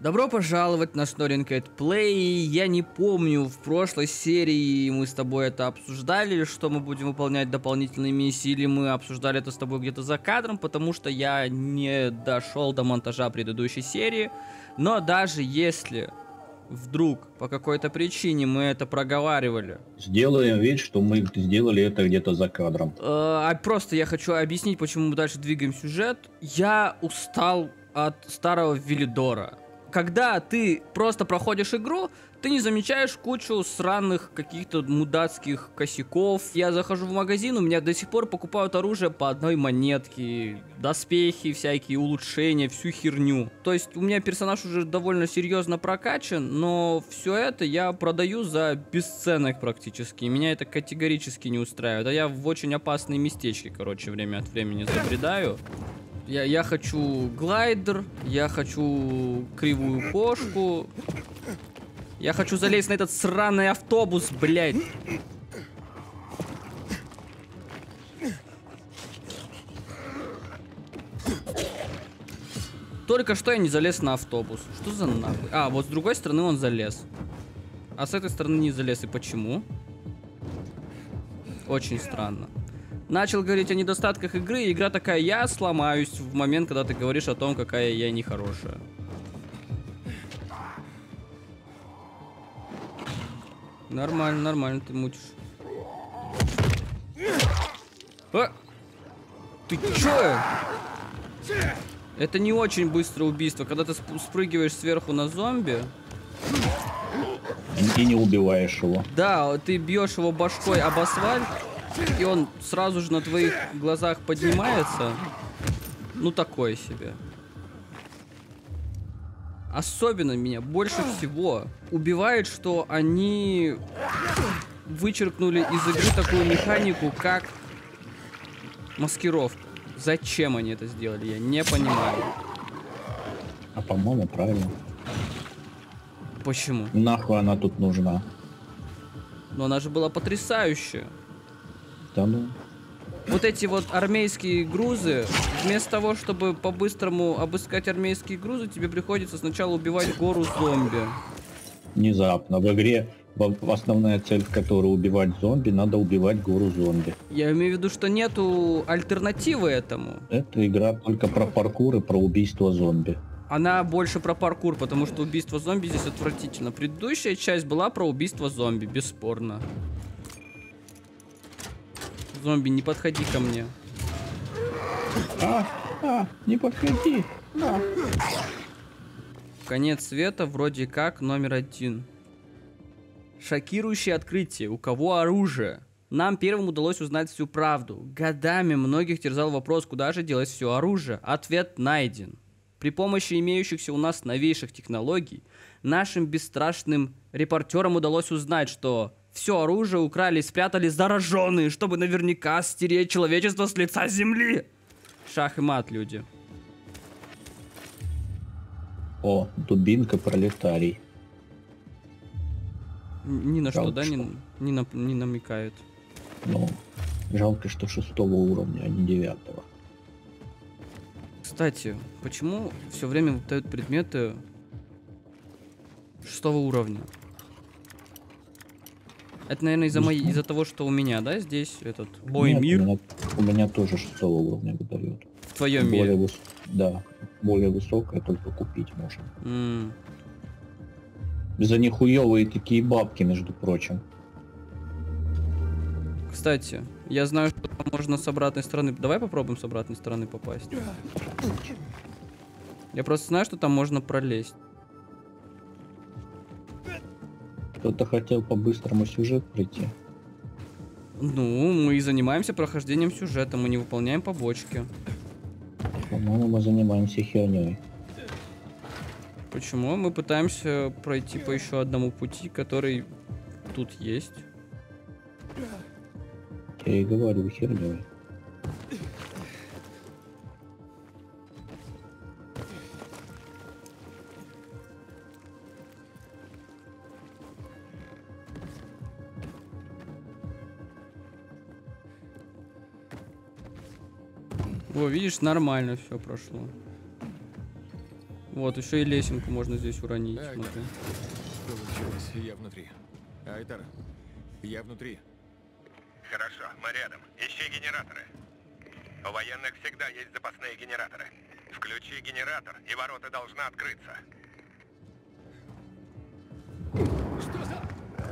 Добро пожаловать на Snoring Cat Play. Я не помню, в прошлой серии мы с тобой это обсуждали, что мы будем выполнять дополнительные миссии, или мы обсуждали это с тобой где-то за кадром, потому что я не дошел до монтажа предыдущей серии. Но даже если вдруг по какой-то причине мы это проговаривали, сделаем вид, что мы сделали это где-то за кадром. Просто я хочу объяснить, почему мы дальше двигаем сюжет. Я устал от старого Велидора. Когда ты просто проходишь игру, ты не замечаешь кучу сраных каких-то мудацких косяков. Я захожу в магазин, у меня до сих пор покупают оружие по одной монетке, доспехи всякие, улучшения, всю херню. То есть у меня персонаж уже довольно серьезно прокачан, но все это я продаю за бесценок практически. Меня это категорически не устраивает. А я в очень опасные местечки, короче, время от времени забредаю. Я хочу глайдер, я хочу кривую кошку. Я хочу залезть на этот сраный автобус, блядь. Только что я не залез на автобус. Что за нахуй? А, вот с другой стороны он залез. А с этой стороны не залез. И почему? Очень странно. Начал говорить о недостатках игры, и игра такая: я сломаюсь в момент, когда ты говоришь о том, какая я нехорошая. Нормально, нормально, ты мутишь. А! Ты чё? Это не очень быстрое убийство, когда ты спрыгиваешь сверху на зомби. И не убиваешь его. Да, ты бьешь его башкой об асфальт, и он сразу же на твоих глазах поднимается. Ну, такое себе. Особенно меня больше всего убивает, что они вычеркнули из игры такую механику, как маскировка. Зачем они это сделали, я не понимаю. А по-моему, правильно. Почему? Нахуй она тут нужна? Но она же была потрясающая. Да ну. Вот эти вот армейские грузы, вместо того, чтобы по-быстрому обыскать армейские грузы, тебе приходится сначала убивать гору зомби. Внезапно. В игре основная цель, которая убивать зомби, надо убивать гору зомби. Я имею в виду, что нету альтернативы этому. Эта игра только про паркур и про убийство зомби. Она больше про паркур, потому что убийство зомби здесь отвратительно. Предыдущая часть была про убийство зомби, бесспорно. Зомби, не подходи ко мне. Не подходи. Конец света вроде как номер 1. Шокирующее открытие. У кого оружие? Нам первым удалось узнать всю правду. Годами многих терзал вопрос, куда же делать все оружие. Ответ найден. При помощи имеющихся у нас новейших технологий, нашим бесстрашным репортерам удалось узнать, что все оружие украли и спрятали зараженные, чтобы наверняка стереть человечество с лица земли. Шах и мат, люди. О, дубинка пролетарий. Ни на что, Жалко, да, что. не намекает. Ну, жалко, что 6-го уровня, а не 9-го. Кстати, почему все время выдают предметы 6-го уровня? Это, наверное, из-за того, что у меня, да, здесь этот бой мир. У меня тоже 6-го уровня выдает. В твоем мире. Да, более высокое только купить можно. За нихуевые такие бабки, между прочим. Кстати, я знаю, что там можно с обратной стороны. Давай попробуем с обратной стороны попасть. Я просто знаю, что там можно пролезть. Кто-то хотел по-быстрому сюжет пройти. Ну, мы и занимаемся прохождением сюжета, мы не выполняем побочки. По-моему, мы занимаемся херней. Почему? Мы пытаемся пройти по еще одному пути, который тут есть. Я и говорю, херней. О, видишь, нормально все прошло. Вот, еще и лесенку можно здесь уронить. Айтар. Смотри. Получилось, я внутри. Айтар, я внутри. Хорошо, мы рядом. Ищи генераторы. У военных всегда есть запасные генераторы. Включи генератор, и ворота должны открыться. Что за...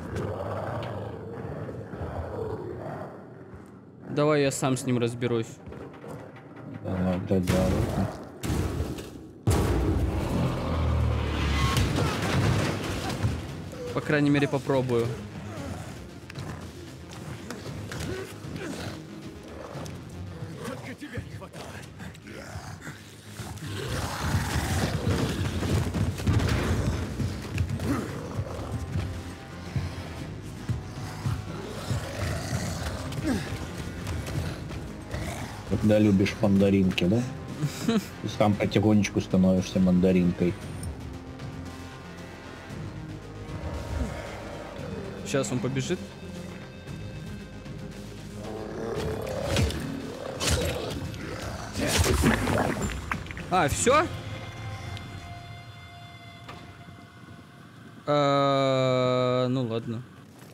Давай я сам с ним разберусь. Да. По крайней мере, попробую. Только тебя не хватало. Когда любишь мандаринки, да? И сам потихонечку становишься мандаринкой. Сейчас он побежит. А, все? Ну ладно.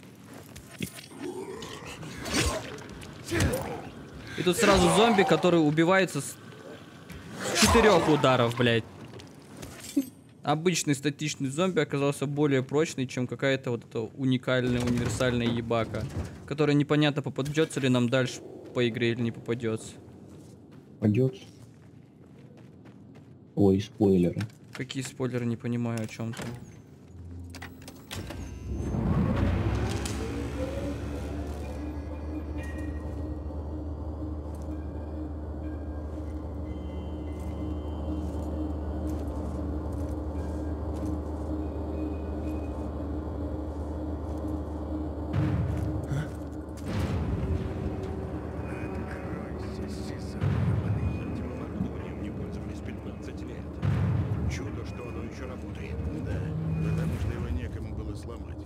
И тут сразу зомби, который убивается с 4 ударов, блядь. Обычный статичный зомби оказался более прочный, чем какая-то вот эта уникальная, универсальная ебака, которая непонятно, попадется ли нам дальше по игре или не попадется. Пойдет. Ой, спойлеры. Какие спойлеры, не понимаю, о чем ты. Чудо, что оно еще работает. Да, потому что его некому было сломать.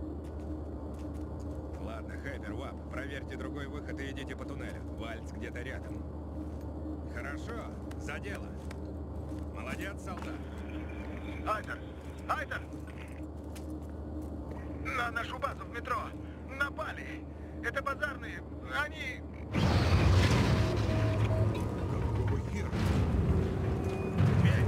Ладно, Хайпер, Вап, проверьте другой выход и идите по туннелю. Вальц где-то рядом. Хорошо, за дело. Молодец, солдат. Айтер! Айтер! На нашу базу в метро напали. Это базарные. Они... Какого хера? Дверь!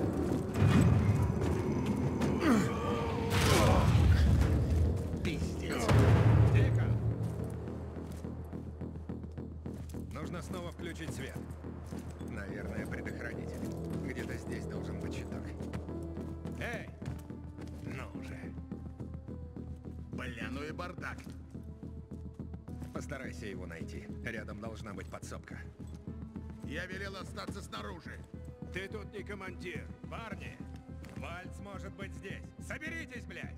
Пиздец. Тихо! Нужно снова включить свет. Наверное, предохранитель. Где-то здесь должен быть щиток. Эй! Ну уже. Бля, ну и бардак. Постарайся его найти. Рядом должна быть подсобка. Я велел остаться снаружи. Ты тут не командир. Парни! Вальц может быть здесь. Соберитесь, блядь!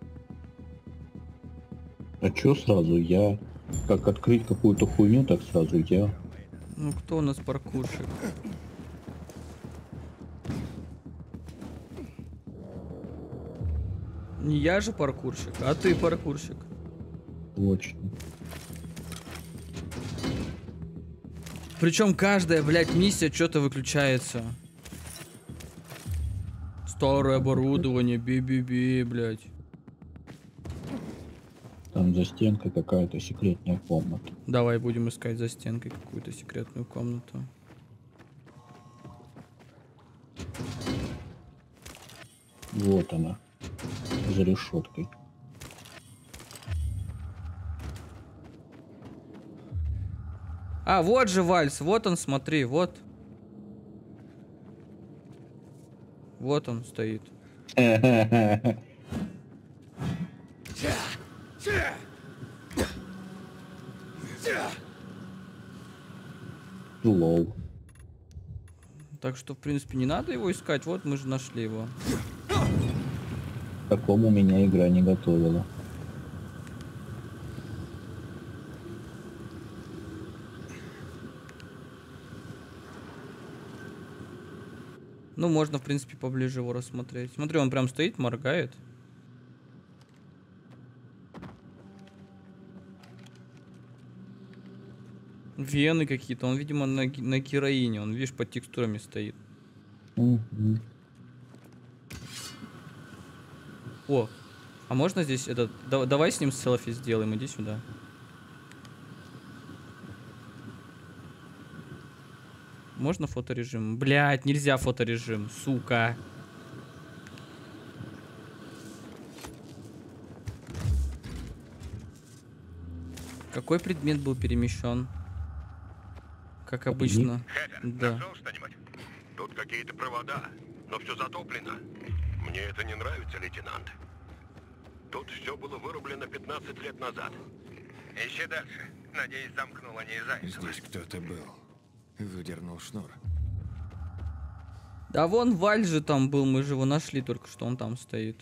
А чё сразу я? Как открыть какую-то хуйню, так сразу я. Ну кто у нас паркурщик? Не я же паркурщик, а ты паркурщик. Точно. Причем каждая, блядь, миссия что-то выключается. Старое оборудование, би-би-би, блядь. Там за стенкой какая-то секретная комната. Давай будем искать за стенкой какую-то секретную комнату. Вот она. За решеткой. А, вот же Вальс, вот он, смотри, вот. Вот он стоит. Лол. Так что, в принципе, не надо его искать. Вот мы же нашли его. К такому меня игра не готовила. Ну, можно, в принципе, поближе его рассмотреть. Смотри, он прям стоит, моргает. Вены какие-то. Он, видимо, на героине. Он, видишь, под текстурами стоит. Мгм. О, а можно здесь этот... Давай с ним селфи сделаем, иди сюда. Можно фоторежим? Блядь, нельзя фоторежим, сука. Какой предмет был перемещен? Как обычно. Хефер, Да. нашел что-нибудь? Тут какие-то провода, но все затоплено. Мне это не нравится, лейтенант. Тут все было вырублено 15 лет назад. Ищи дальше. Надеюсь, замкнуло не из-за этого. Здесь кто-то был. Выдернул шнур. Да вон Валь же там был, мы же его нашли только что, он там стоит.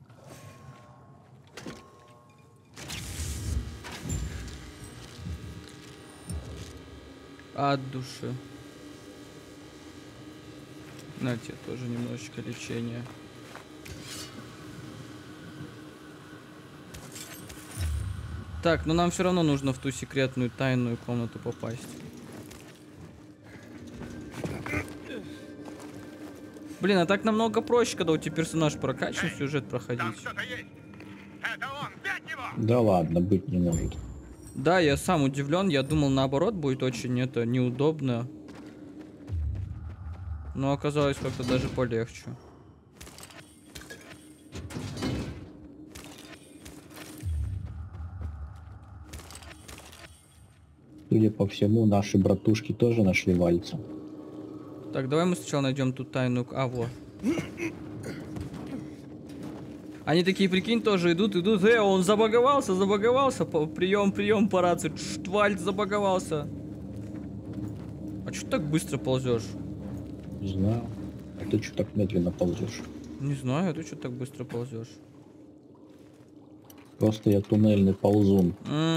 От души. На тебе тоже немножечко лечения. Так, но нам все равно нужно в ту секретную тайную комнату попасть. Блин, а так намного проще, когда у тебя персонаж прокачан, сюжет Там проходить. кто-то есть. Это он. Взять его. Да ладно, быть не может. Да, я сам удивлен, я думал наоборот будет очень это неудобно. Но оказалось как-то даже полегче. Судя по всему, наши братушки тоже нашли Вальца. Так, давай мы сначала найдем тут тайную... А, вот. Они такие, прикинь, тоже идут. Он забаговался. Прием по рации. Вальц забаговался. А что так быстро ползешь? Не знаю. А ты что так медленно ползешь? Не знаю, ты что так быстро ползешь? Просто я туннельный ползун.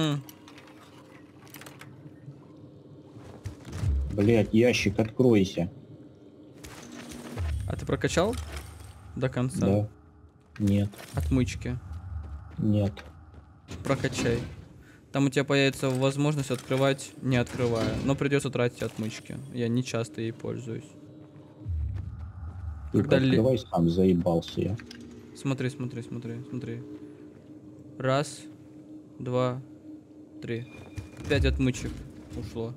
Блять, ящик, откройся. А ты прокачал до конца? Да. Нет. Отмычки. Нет. Прокачай. Там у тебя появится возможность открывать, не открывая. Но придется тратить отмычки. Я не часто ей пользуюсь. Ты Когда открывай сам, заебался я. Смотри. Раз, два, три. 5 отмычек ушло.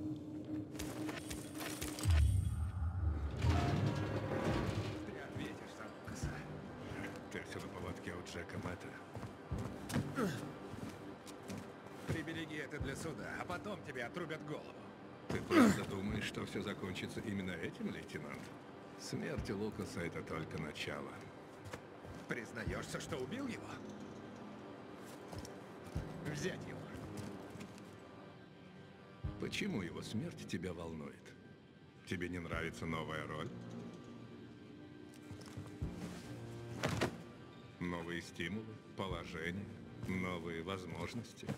Ты ответишь, сам коса. Ты все на поводке у Джека Мэтта. Прибереги это для суда, а потом тебе отрубят голову. Ты правда думаешь, что все закончится именно этим, лейтенант? Смерть Лукаса — это только начало. Признаешься, что убил его? Взять его. Почему его смерть тебя волнует? Тебе не нравится новая роль? Новые стимулы, положение, новые возможности.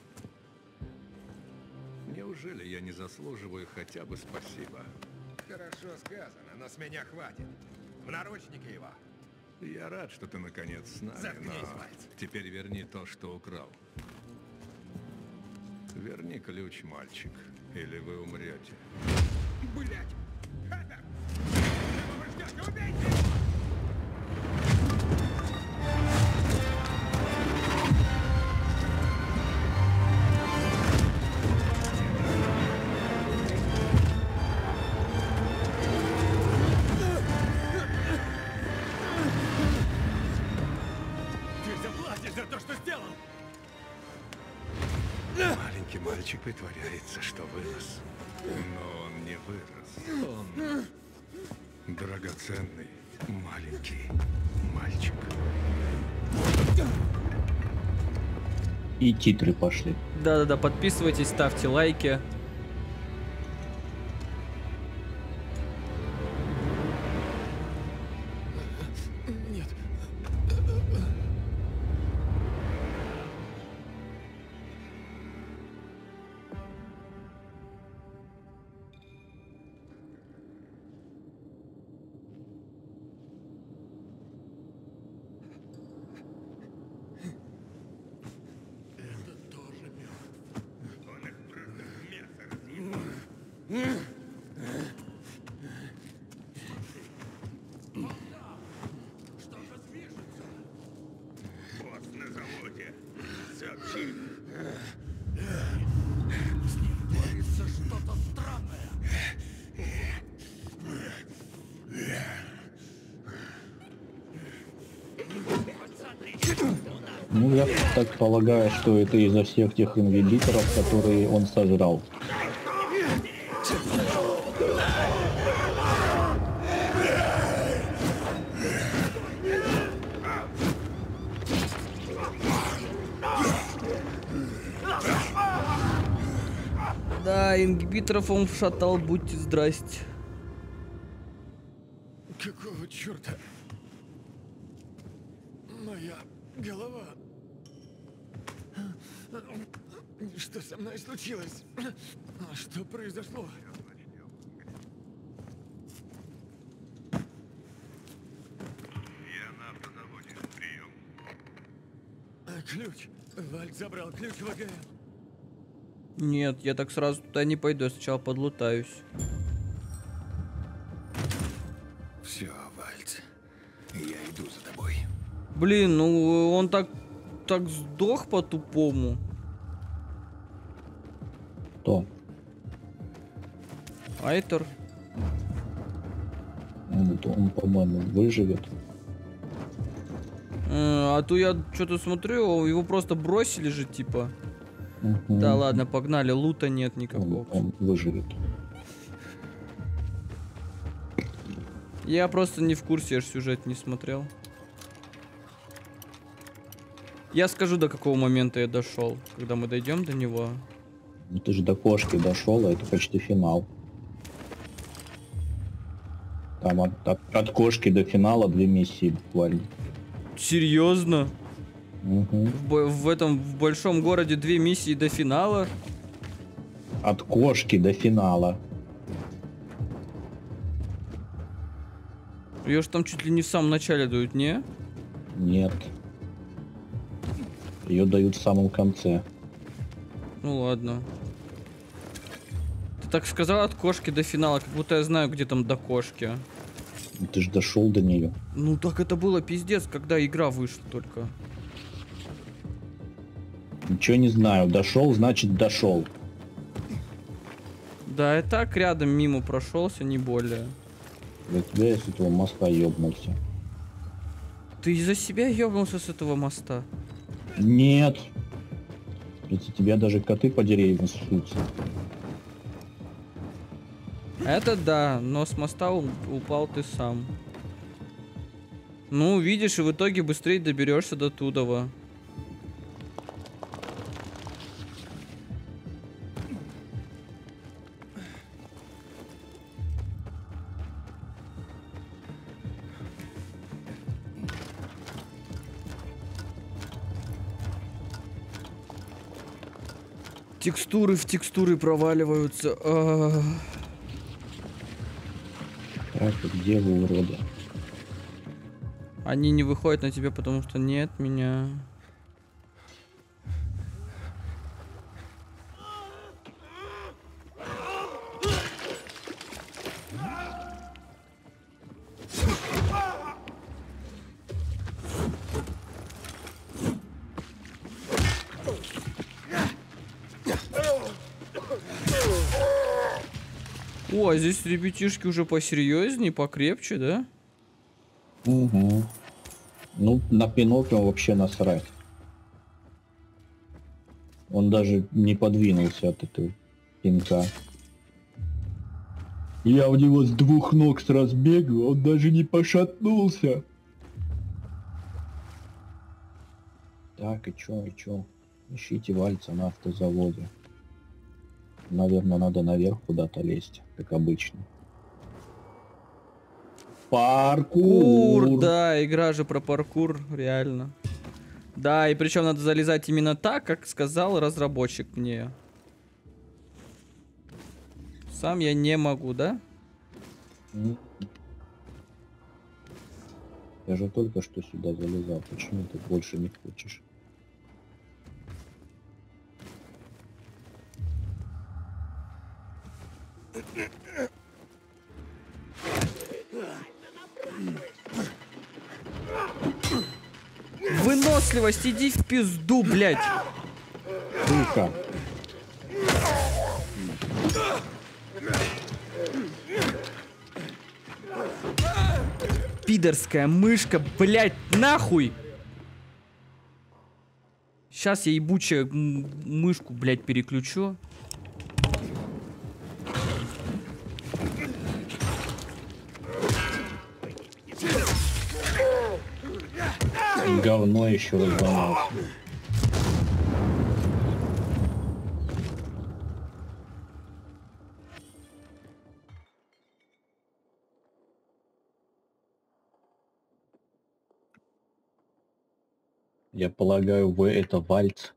Неужели я не заслуживаю хотя бы спасибо? Хорошо сказано, но с меня хватит. В наручники его. Я рад, что ты наконец с нами, Заткнись, но Вальц. теперь верни то, что украл. Верни ключ, мальчик, или вы умрете. Блять! Хэтер! Чего вы ждете? Убейте его! Ты заплатишь за то, что сделал! Маленький мальчик притворяется, что вырос. Но он не вырос. Он драгоценный маленький мальчик. И титры пошли. Да-да-да, подписывайтесь, ставьте лайки. Нет. Он их просто мертв. Молчи. С ним творится что-то странное. Ну, я так полагаю, что это из-за всех тех ингибиторов, которые он сожрал. Да, ингибиторов он вшатал, будьте здрасте. Какого черта? Моя голова. Что со мной случилось? Что произошло? Я на автозаводе. Прием. Ключ. Вальт забрал ключ в АГМ. Нет, я так сразу туда не пойду, я сначала подлутаюсь. Все, Вальт. Я иду за тобой. Блин, ну он так сдох по-тупому. Кто? Айтер. Он, по-моему, выживет. А то я что-то смотрю, его просто бросили же, типа. Угу. Да ладно, погнали, лута нет никакого. Он выживет. Я просто не в курсе, я же сюжет не смотрел. Я скажу, до какого момента я дошел, когда мы дойдем до него. Ну, ты же до кошки дошел, а это почти финал. Там от кошки до финала 2 миссии буквально. Серьезно? Угу. В большом городе 2 миссии до финала? От кошки до финала. Ее ж там чуть ли не в самом начале дают, не? Нет. Ее дают в самом конце. Ну ладно. Ты так сказал от кошки до финала, как будто я знаю, где там до кошки. Ты же дошел до нее. Ну так это было пиздец, когда игра вышла только. Ничего не знаю. Дошел, значит дошел. Да, я так рядом мимо прошелся, не более. Я с этого моста ебнулся. Ты из-за себя ебнулся с этого моста? Нет. Из-за тебя даже коты по деревьям ссутся. Это да, но с моста упал ты сам. Ну, видишь, и в итоге быстрее доберешься до Тудова. Текстуры в текстуры проваливаются. Так, где вы, уроды? Они не выходят на тебя, потому что нет меня. О, а здесь ребятишки уже посерьезнее, покрепче, да? Угу. Ну, на Пиноккио вообще насрать. Он даже не подвинулся от этого пинка. Я в него с 2 ног с разбегу, он даже не пошатнулся. Так, и чё? Ищите Вальца на автозаводе. Наверное, надо наверх куда-то лезть, как обычно. Паркур! Да, игра же про паркур, реально. Да, и причем надо залезать именно так, как сказал разработчик мне. Сам я не могу, да? Я же только что сюда залезал, почему ты больше не хочешь? Выносливость, иди в пизду, блядь. Тихо. Пидорская мышка, блядь, нахуй! Сейчас я ебучую мышку, блядь, переключу. Говно еще разломался. Я полагаю, вы это вальц.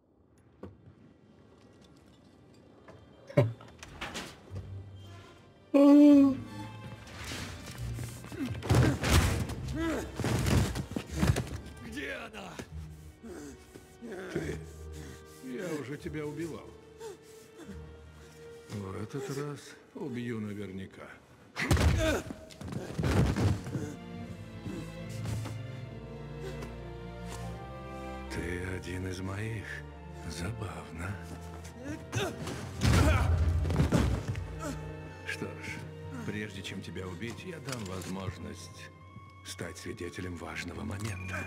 Где она? Ты. Я уже тебя убивал. В этот раз убью наверняка. Ты один из моих. Забавно. Что ж, прежде чем тебя убить, я дам возможность стать свидетелем важного момента.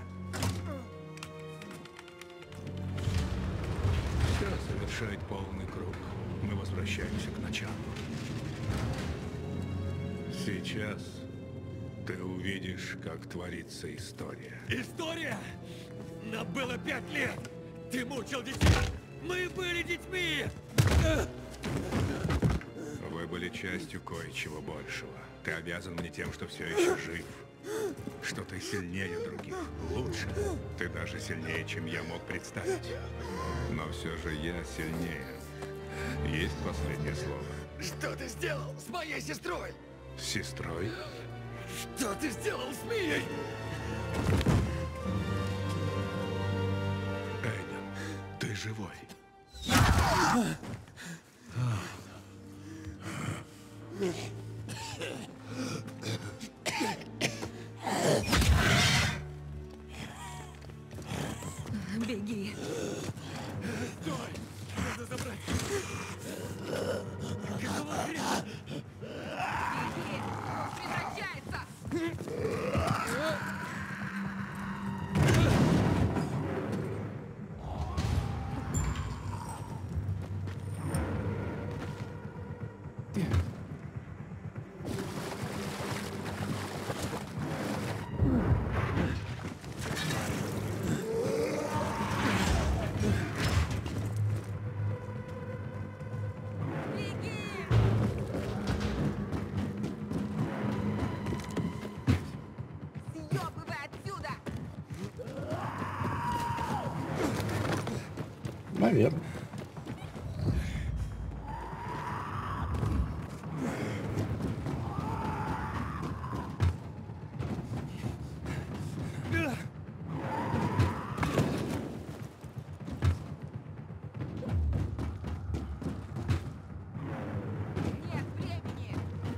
Все совершает полный круг. Мы возвращаемся к началу. Сейчас ты увидишь, как творится история. История? Нам было 5 лет. Ты мучил детей. Мы были детьми. Вы были частью кое-чего большего. Ты обязан мне тем, что все еще жив. Что ты сильнее других. Лучше. Ты даже сильнее, чем я мог представить. Но все же я сильнее. Есть последнее слово? Что ты сделал с моей сестрой? С сестрой? Что ты сделал с Мией? Эйден, ты живой. Беги. Стой! Надо забрать. Какого хрена? Беги. Прекращается. Съёбывай отсюда. Наверное. Нет времени.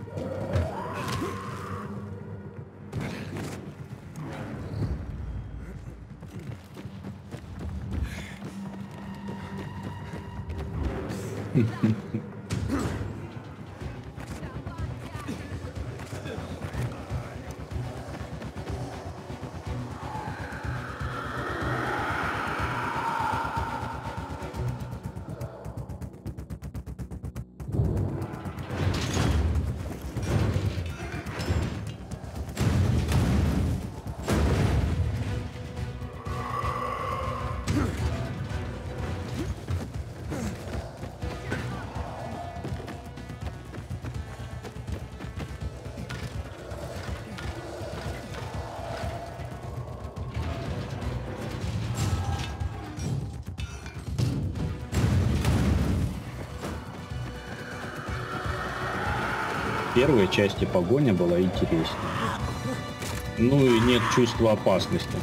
В первой части погоня была интереснее. Ну и нет чувства опасности.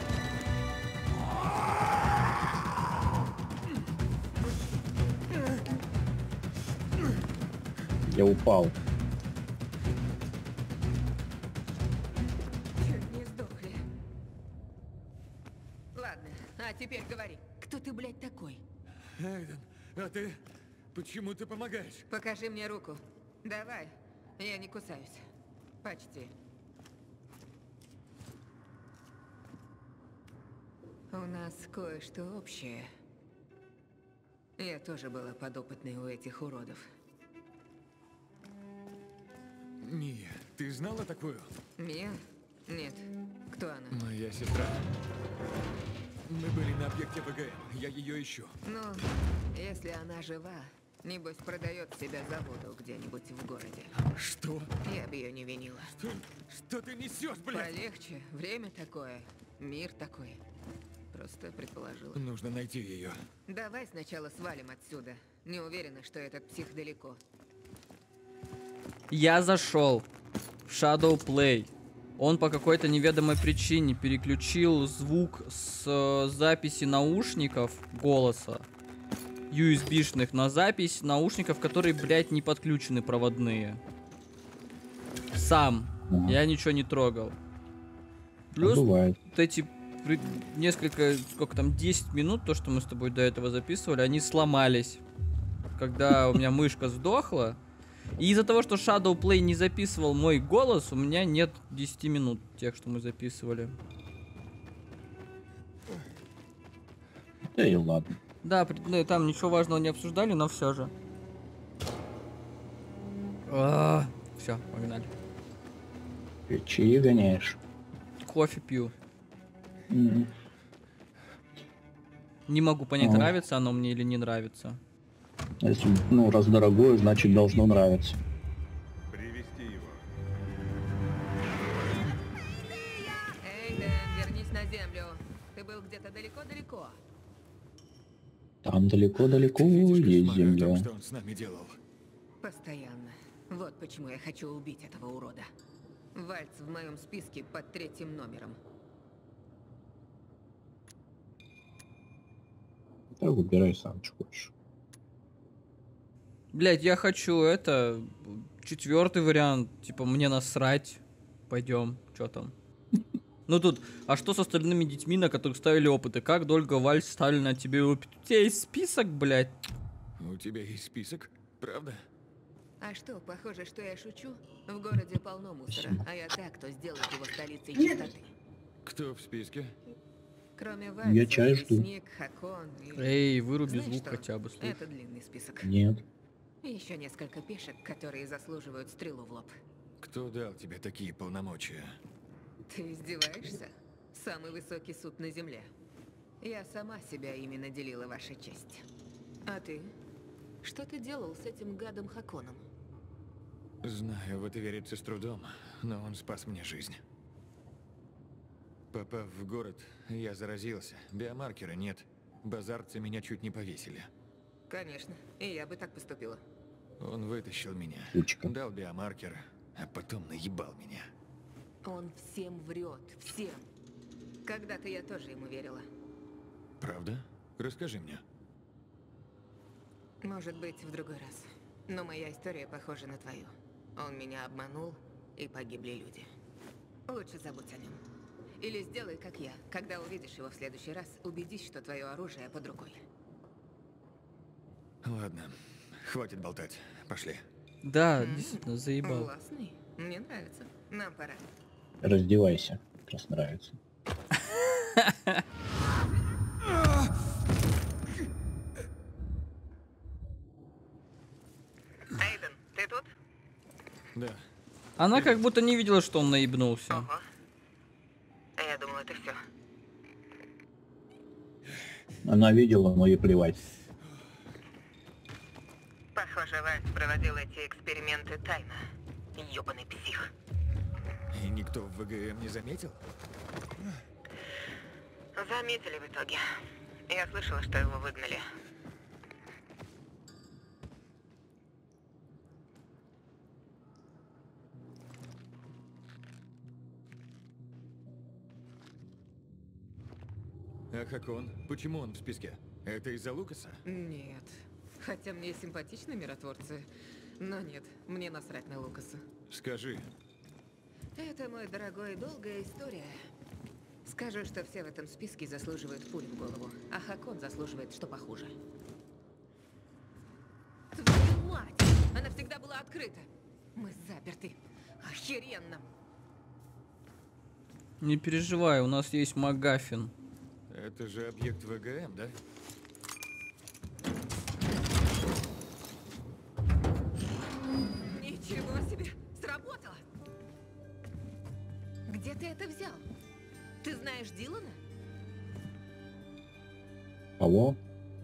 Я упал. Чуть не сдохли. Ладно, а теперь говори. Кто ты, блядь, такой? Эйден, А ты? Почему ты помогаешь? Покажи мне руку. Давай. Я не кусаюсь. Почти. У нас кое-что общее. Я тоже была подопытной у этих уродов. Мия, ты знала такую? Мия? Нет. Кто она? Моя сестра. Мы были на объекте ВГМ. Я ее ищу. Ну, если она жива, небось продает себя заводу где-нибудь в городе. Что? Я бы ее не винила. Что ты несешь, блядь? Полегче. Время такое. Мир такой. Просто предположила. Нужно найти ее. Давай сначала свалим отсюда. Не уверена, что этот псих далеко. Я зашел в Shadow Play. Он по какой-то неведомой причине переключил звук с записи наушников голоса USB-шных на запись наушников, которые, блядь, не подключены проводные. Сам. Я ничего не трогал. Плюс Бывает. вот эти несколько, сколько там, 10 минут, то, что мы с тобой до этого записывали, они сломались. Когда у меня мышка сдохла. И из-за того, что Shadow Play не записывал мой голос, у меня нет 10 минут тех, что мы записывали. Да и ладно. Да, ну, там ничего важного не обсуждали, но все же. Все, погнали. Чаи гоняешь. Кофе пью. Мгм. Не могу понять, Ага. нравится оно мне или не нравится. Если, ну, раз дорогое, значит должно нравиться. Привести его. Эй, Дэн, вернись на землю. Ты был где-то далеко-далеко. Там далеко-далеко Видишь есть кошмары о том, земля. что он с нами делал? Постоянно. Вот почему я хочу убить этого урода. Вальц в моем списке под 3-м номером. Да, выбирай сам, что хочешь. Блять, я хочу это 4-й вариант. Типа, мне насрать. Пойдем. Что там? Ну тут, а что с остальными детьми, на которых ставили опыты? Как долго Вальс ставили на тебе опыт? У тебя есть список, блядь? У тебя есть список? Правда? А что, похоже, что я шучу? В городе полно мусора, а я так, кто сделает его столицей чистоты. Кто в списке? Кроме Вальца, Я чай жду. Лесник, Хакон и... Эй, выруби Знаешь звук что? хотя бы, слушай. Это длинный список. Нет. Еще несколько пешек, которые заслуживают стрелу в лоб. Кто дал тебе такие полномочия? Ты издеваешься? Самый высокий суд на земле. Я сама себя ими наделила, ваша честь. А ты? Что ты делал с этим гадом Хаконом? Знаю, в это верится с трудом, но он спас мне жизнь. Попав в город, я заразился. Биомаркера нет. Базарцы меня чуть не повесили. Конечно, и я бы так поступила. Он вытащил меня, Сучка. дал биомаркер, а потом наебал меня. Он всем врет, всем. Когда-то я тоже ему верила. Правда? Расскажи мне. Может быть, в другой раз. Но моя история похожа на твою. Он меня обманул, и погибли люди. Лучше забудь о нем. Или сделай, как я. Когда увидишь его в следующий раз, убедись, что твое оружие под рукой. Ладно, хватит болтать. Пошли. Да, действительно, заебал. Классный. Мне нравится. Нам пора. Раздевайся. Как раз нравится. Эйден, ты тут? Да. Она как будто не видела, что он наебнулся. Ого. Я думала, это все. Она видела, но ей плевать. Похоже, Вальц проводил эти эксперименты тайно. Ёбаный псих. И никто в ВГМ не заметил? Заметили в итоге. Я слышала, что его выгнали. А Хакон? Почему он в списке? Это из-за Лукаса? Нет. Хотя мне симпатичны миротворцы. Но нет, мне насрать на Лукаса. Скажи. Это, мой дорогой, долгая история. Скажу, что все в этом списке заслуживают пуль в голову, а Хакон заслуживает что похуже. открыто. Мы заперты. Охеренно. Не переживай, у нас есть МакГаффин. Это же объект ВГМ, да? Ничего себе! Сработало! Где ты это взял? Ты знаешь Дилана? Кого?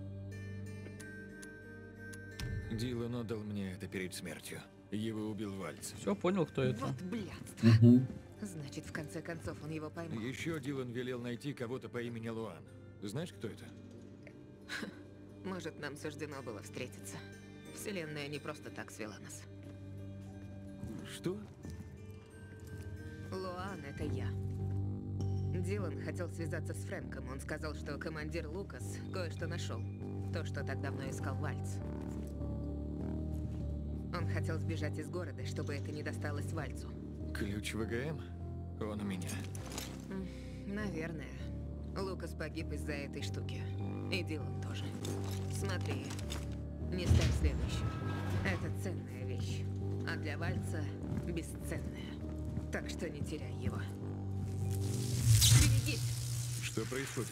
Дилан отдал мне это перед смертью. Его убил Вальц. Все, понял, кто это. Вот блядство. Угу. Значит, в конце концов он его поймал. Еще Дилан велел найти кого-то по имени Луан. Знаешь, кто это? Может, нам суждено было встретиться. Вселенная не просто так свела нас. Что? Луан — это я. Дилан хотел связаться с Фрэнком. Он сказал, что командир Лукас кое-что нашел. То, что так давно искал Вальц. Он хотел сбежать из города, чтобы это не досталось Вальцу. Ключ ВГМ? Он у меня. Наверное. Лукас погиб из-за этой штуки. И Дилан тоже. Смотри, не ставь следующим. Это ценная вещь. А для Вальца бесценная. Так что не теряй его. Берегись! Что происходит?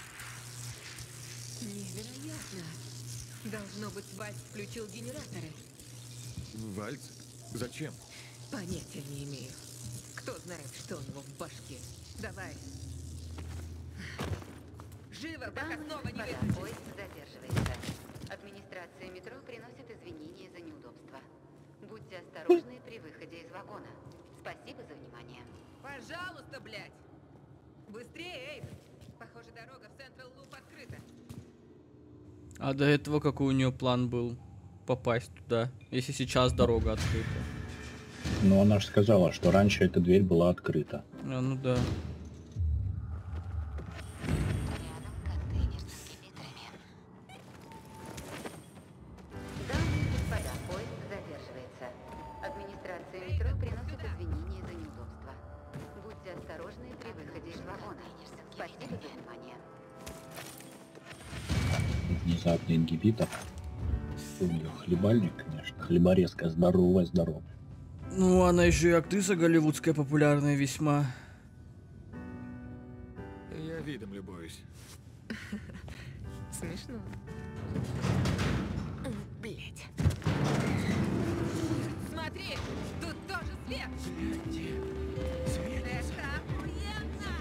Невероятно. Должно быть, Вальц включил генераторы. Вальц? Зачем? Понятия не имею. Кто знает, что у него в башке. Давай. Живо, пока снова не выключишь. Поезд задерживается. Администрация метро приносит извинения за неудобства. Будьте осторожны при выходе из вагона. Спасибо за внимание. Пожалуйста, блядь! Быстрее, Эйд! Похоже, дорога в Централ Луп открыта. А до этого какой у нее план был? Попасть туда, если сейчас дорога открыта. Ну, она же сказала, что раньше эта дверь была открыта. А, ну да. Рядом контейнер с скипетрами. Дамы и господа, поезд задерживается. Администрация метро приносит извинения за неудобства. Будьте осторожны при выходе из вагона. Спасибо за внимание. Внезапный ингибитор. У нее хлебальник, конечно. Хлеборезка здоровая. Ну, она еще и актриса голливудская, популярная весьма. Я видом любуюсь. Смешно. Блять. Смотри, тут тоже свет. Это охуенно!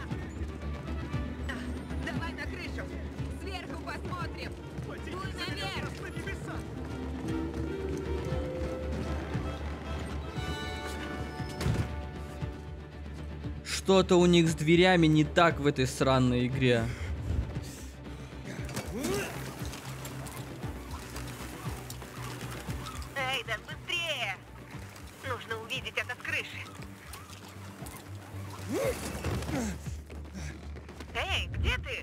Давай на крышу. Сверху посмотрим. Дуй наверх. Что-то у них с дверями не так в этой сраной игре. Эйден, быстрее! Нужно увидеть это с крыши. Эй, где ты?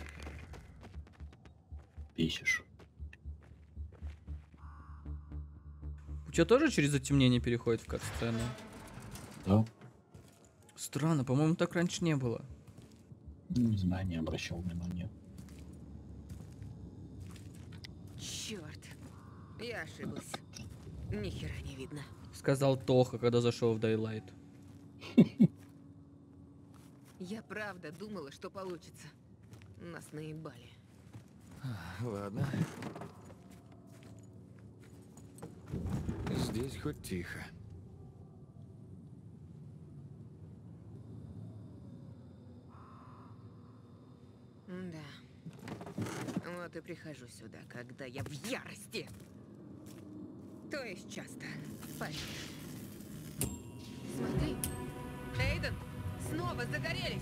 Бесишь. У тебя тоже через затемнение переходит в кат-сцену? Да? Странно, по-моему, так раньше не было. Не знаю, не обращал внимания. Черт, я ошиблась. Ни хера не видно. Сказал Тоха, когда зашел в Daylight. Я правда думала, что получится. Нас наебали. Ладно. Здесь хоть тихо. Да. Вот и прихожу сюда, когда я в ярости. То есть часто. Поверь. Смотри. Эйден, снова загорелись.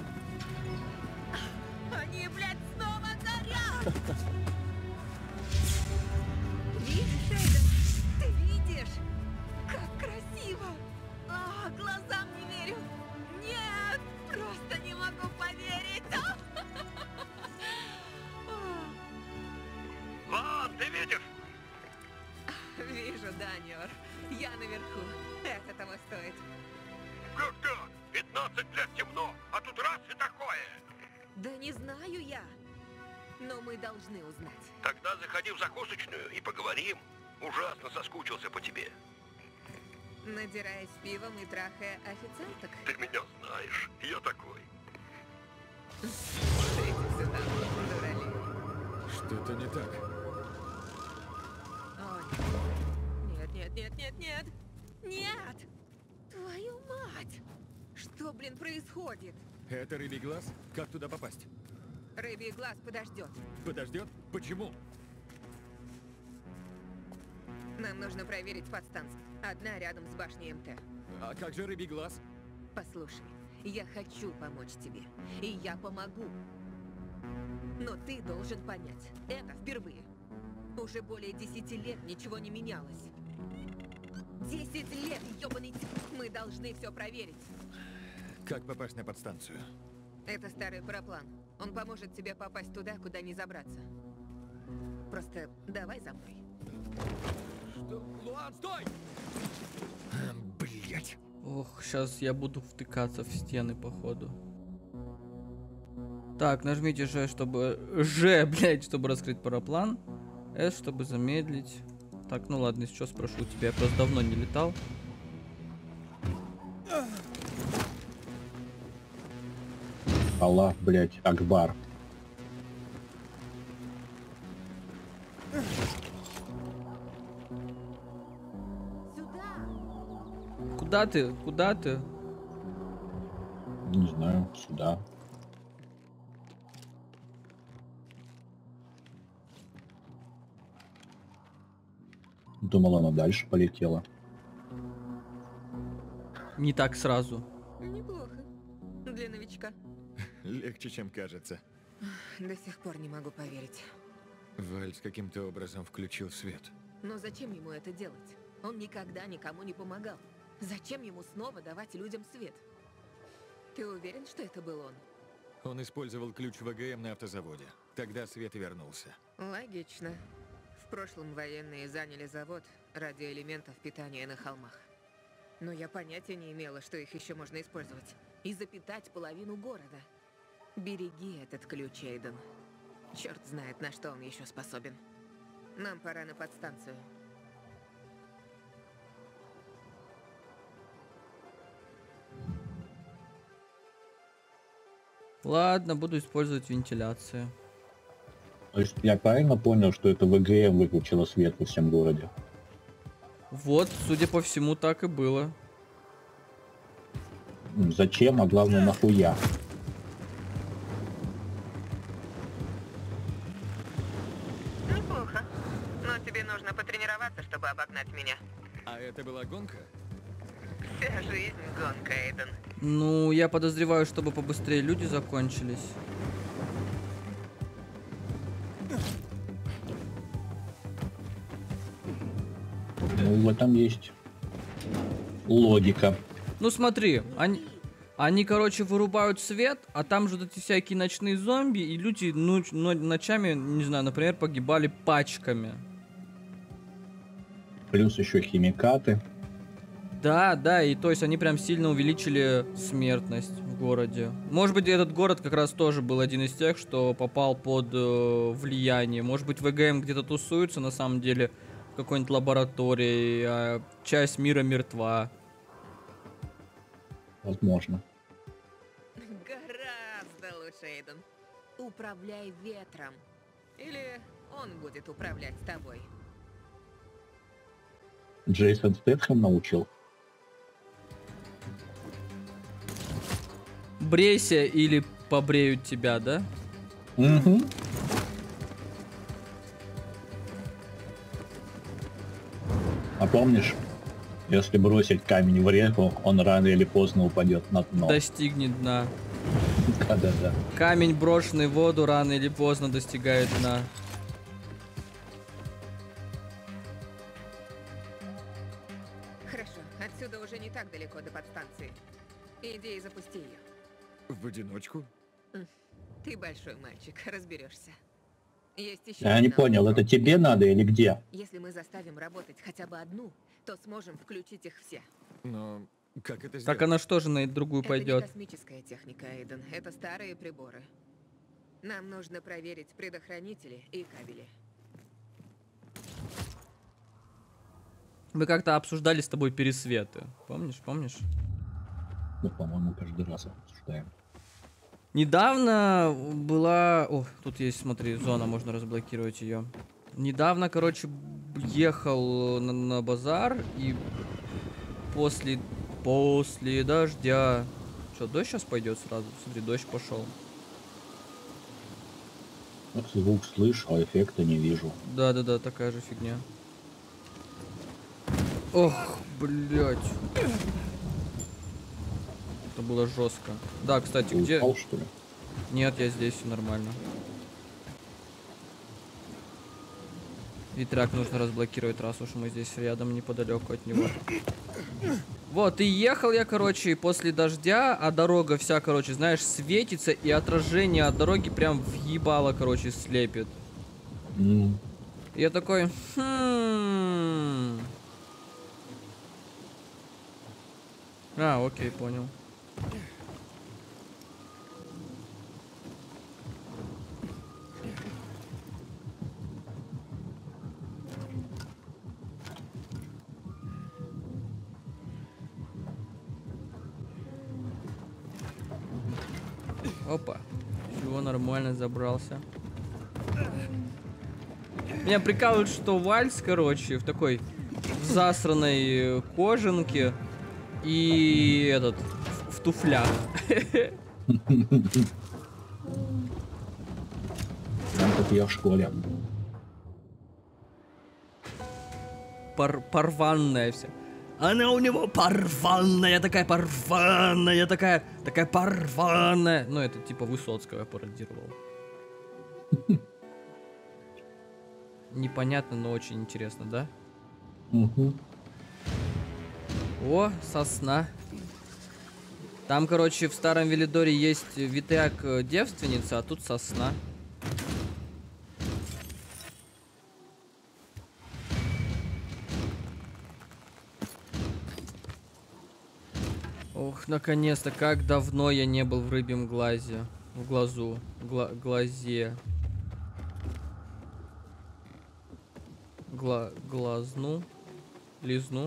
Они, блядь, снова горят! Видишь, Эйден? Ты видишь? Как красиво! А, глазам не верю! Нет! Просто не могу поверить! Вон, ты видишь? Вижу, Даниор. Я наверху. Это того стоит. Как-то 15 лет темно, а тут раз и такое. Да не знаю я. Но мы должны узнать. Тогда заходи в закусочную и поговорим. Ужасно соскучился по тебе. Надираясь пивом и трахая официанток? Ты меня знаешь, я такой. Смотрите сюда, дуралей. Что-то не так. Ой. Нет. Нет! Твою мать! Что, блин, происходит? Это рыбий глаз? Как туда попасть? Рыбий глаз подождет. Подождет? Почему? Нам нужно проверить подстанцию. Одна рядом с башней МТ. А как же рыбий глаз? Послушай, я хочу помочь тебе. И я помогу. Но ты должен понять, это впервые. Уже более 10 лет ничего не менялось. 10 лет, ёбаный... Мы должны все проверить. Как попасть на подстанцию? Это старый параплан. Он поможет тебе попасть туда, куда не забраться. Просто давай за мной. Что? Луан, стой! Блять. Ох, сейчас я буду втыкаться в стены, походу. Так, нажмите Ж, чтобы... чтобы раскрыть параплан. С, чтобы замедлить. Так, ну ладно, сейчас спрошу у тебя. Я просто давно не летал. Аллах, блядь, Акбар. Сюда! Куда ты? Куда ты? Не знаю, сюда. Думал, она дальше полетела. Не так сразу. Неплохо. Для новичка. Легче, чем кажется. До сих пор не могу поверить. Вальц каким-то образом включил свет. Но зачем ему это делать? Он никогда никому не помогал. Зачем ему снова давать людям свет? Ты уверен, что это был он? Он использовал ключ ВГМ на автозаводе. Тогда свет вернулся. Логично. В прошлом военные заняли завод ради элементов питания на холмах. Но я понятия не имела, что их еще можно использовать. И запитать половину города. Береги этот ключ, Эйден. Черт знает, на что он еще способен. Нам пора на подстанцию. Ладно, буду использовать вентиляцию. То есть я правильно понял, что это ВГМ выключила свет во всем городе? Вот, судя по всему, так и было. Зачем, а главное, нахуя? Неплохо. Но тебе нужно потренироваться, чтобы обогнать меня. А это была гонка? Вся жизнь гонка, Эйден. Ну, я подозреваю, чтобы побыстрее люди закончились. Ну, в этом есть логика. Ну смотри, они, короче, вырубают свет, а там же вот эти всякие ночные зомби, и люди ночами, не знаю, например, погибали пачками. Плюс еще химикаты. Да, и то есть они прям сильно увеличили смертность в городе. Может быть, этот город как раз тоже был один из тех, что попал под влияние. Может быть, ВГМ где-то тусуется, на самом деле, в какой-нибудь лаборатории, а часть мира мертва. Возможно. Гораздо лучше, Эйден. Управляй ветром. Или он будет управлять тобой. Джейсон Стэтхэм научил. Брейся или побреют тебя, да? Угу. А помнишь, если бросить камень в реку, он рано или поздно упадет на дно. Достигнет дна. Да-да-да. Камень, брошенный в воду, рано или поздно достигает дна. Хорошо, отсюда уже не так далеко до подстанции. Иди и запусти ее. В одиночку? Ты большой мальчик, разберешься. Есть еще Я не одна понял, ловушка. это тебе надо или где? Если мы заставим работать хотя бы одну, то сможем включить их все. Но как это сделать? Так она что же на другую Это пойдет? не космическая техника, Эйден. Это старые приборы. Нам нужно проверить предохранители и кабели. Мы как-то обсуждали с тобой пересветы. Помнишь? Ну, по-моему, каждый раз обсуждаем. Недавно была... О, тут есть, смотри, зона, можно разблокировать ее. Недавно, короче, ехал на базар и после дождя... Что, дождь сейчас пойдет сразу? Смотри, дождь пошел. Звук слышу, а эффекта не вижу. Да, такая же фигня. Ох, блять. Это было жестко. Да, кстати, Ты где... упал, что ли? Нет, я здесь, все нормально. Ветряк нужно разблокировать, раз уж мы здесь рядом, неподалеку от него. Вот, и ехал я, короче, и после дождя, а дорога вся, короче, знаешь, светится, и отражение от дороги прям въебало, короче, слепит. Я такой, А, окей, понял. Опа. Всего нормально, забрался. Меня прикалывает, что Вальс, короче, в такой засранной кожанке и этот в туфлях. Там как я в школе. Порванная вся. Она у него порванная, такая порванная, такая порванная. Ну, это типа Высоцкого я пародировал. Непонятно, но очень интересно, да? Угу. О, сосна. Там, короче, в старом Велидоре есть ветряк девственница, а тут сосна. Ох, наконец-то, как давно я не был в рыбьем глазе. В глазу. Глазе. Глазну. Лизну.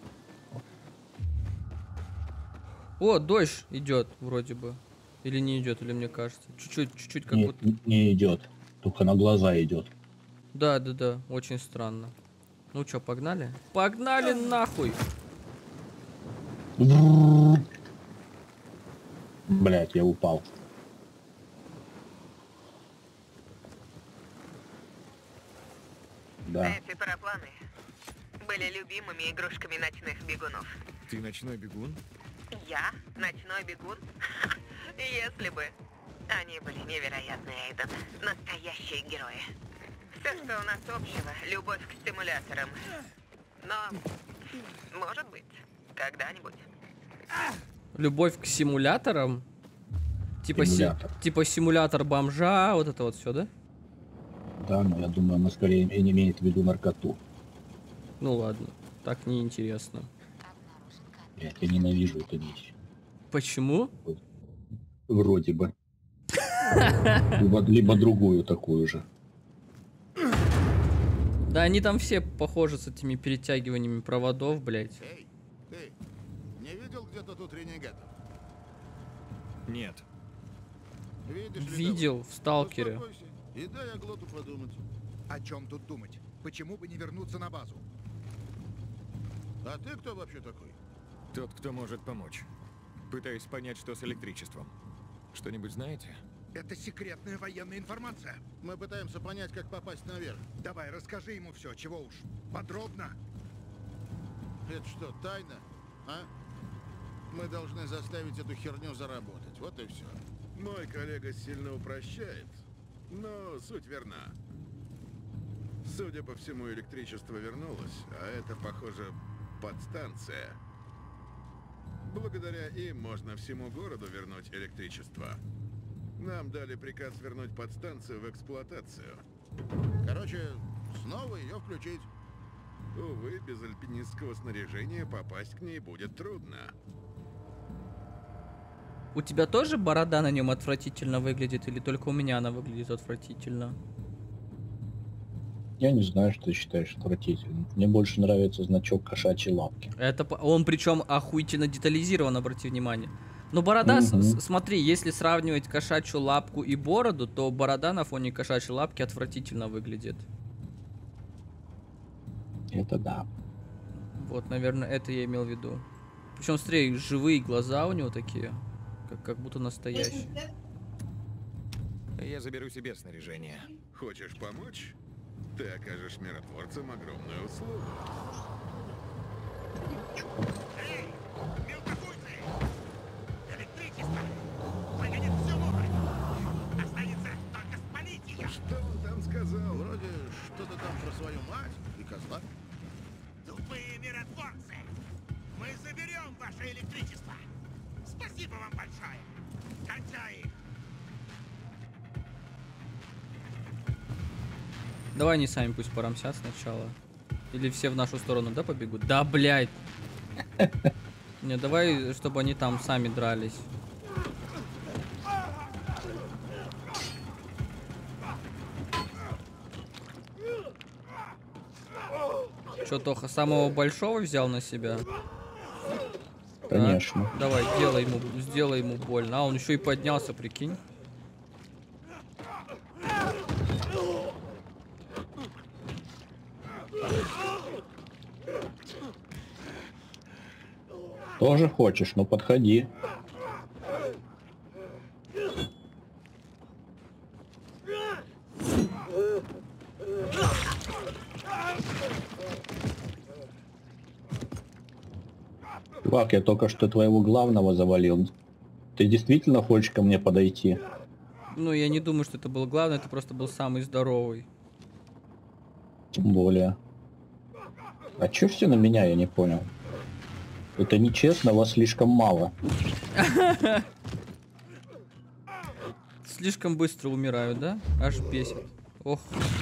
О, дождь идет, вроде бы. Или не идет, или мне кажется. Чуть-чуть как Нет, будто. не идет. Только на глаза идет. Да, очень странно. Ну чё, погнали? Погнали нахуй! Блять, я упал. Да. Эти парапланы были любимыми игрушками ночных бегунов. Ты ночной бегун? Я? Ночной бегун? Если бы. Они были невероятные, Эйден. Настоящие герои. Все, что у нас общего, любовь к стимуляторам. Но, может быть, когда-нибудь. Любовь к симуляторам? Типа, Симулятор. типа симулятор бомжа, вот это вот все, да? Да, но я думаю, она скорее не имеет в виду наркоту. Ну ладно, так неинтересно. Я ненавижу эту вещь. Почему? Вроде бы. Либо другую такую же. Да они там все похожи с этими перетягиваниями проводов, блять. Эй, ты не видел где-то тут ренегатов? Нет. Видишь ли, Видел в Сталкере. успокойся и дай Аглоту подумать. О чем тут думать? Почему бы не вернуться на базу? А ты кто вообще такой? Тот, кто может помочь. Пытаюсь понять, что с электричеством. Что-нибудь знаете? Это секретная военная информация. Мы пытаемся понять, как попасть наверх. Давай, расскажи ему все, чего уж. Подробно. Это что, тайна? А? Мы должны заставить эту херню заработать. Вот и все. Мой коллега сильно упрощает, но суть верна. Судя по всему, электричество вернулось, а это, похоже, подстанция. Благодаря им можно всему городу вернуть электричество. Нам дали приказ вернуть подстанцию в эксплуатацию. Короче, снова ее включить. Увы, без альпинистского снаряжения попасть к ней будет трудно. У тебя тоже борода на нем отвратительно выглядит, или только у меня она выглядит отвратительно? Я не знаю, что ты считаешь отвратительным. Мне больше нравится значок кошачьей лапки. Он причем охуительно детализирован, обрати внимание. Но борода, Мгм. смотри, если сравнивать кошачью лапку и бороду, то борода на фоне кошачьей лапки отвратительно выглядит. Это да. Вот, наверное, это я имел в виду. Причем, смотри, живые глаза у него такие, как будто настоящие. Я заберу себе снаряжение. Хочешь помочь? Ты окажешь миротворцам огромную услугу. Эй, мелкопуйцы! Электричество! Выгонит всю морь! Останется только спалить ее! Что он там сказал? Вроде что-то там про свою мать и козла. Тупые миротворцы! Мы заберем ваше электричество! Спасибо вам большое! Кончай их! Давай они сами пусть порамсят сначала. Или все в нашу сторону, да, побегут? Да, блядь! Не, давай, чтобы они там сами дрались. Чё, Тоха, самого большого взял на себя? Конечно. А? Давай, сделай ему больно. А, он еще и поднялся, прикинь. Тоже хочешь, ну подходи. Чувак, я только что твоего главного завалил. Ты действительно хочешь ко мне подойти? Ну, я не думаю, что это был главный, это просто был самый здоровый. Тем более. А чё все на меня, я не понял. Это нечестно, вас слишком мало. Слишком быстро умирают, да? Аж бесит. Ох.